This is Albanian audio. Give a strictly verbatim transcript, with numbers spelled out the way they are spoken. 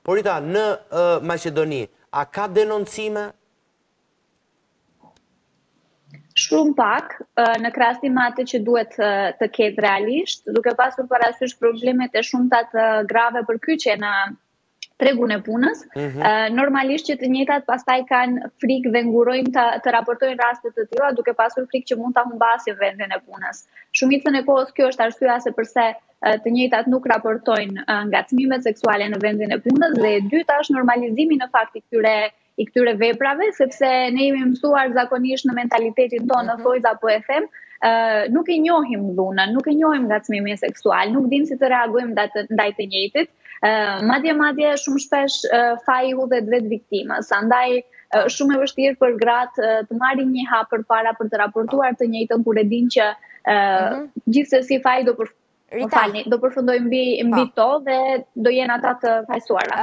Por Rita, në uh, Maqedoni, a ka denoncime? Shumë pak, në krahasim me atë që duhet të ketë realisht, duke pasur parasysh problemet e shumta të grave përkyçje në tregun e punës. Mm-hmm. Normalisht që të njëjtat pastaj kanë frikë dhe ngurojnë të, të raportojnë raste të tilla duke pasur frikë që mund ta humbasin vendin e punës. Shumicën e kohës kjo është arsyeja se pse të njëjtat nuk raportojnë ngacmimet seksuale në vendin e punës, dhe e dyta është normalizimi në fakt i këtyre i këtyre veprave, sepse ne jemi mësuar zakonisht në mentalitetin tonë, mm-hmm. Thojza po e them, uh, nuk e njohim dhunën, nuk e njohim ngacmimin seksual, nuk dim si të reagojmë ndaj të njëjtit. Uh, madje madje shumë shpesh uh, faji hudhet vetë viktimës, andaj uh, shumë e vështirë për gratë uh, të marrin një hap përpara për të raportuar të njëjtën kur e dinë që uh, mm-hmm. gjithsesi faji do për Falni, do përfundoj mbi mbi to dhe do jenë ata të fajsuara.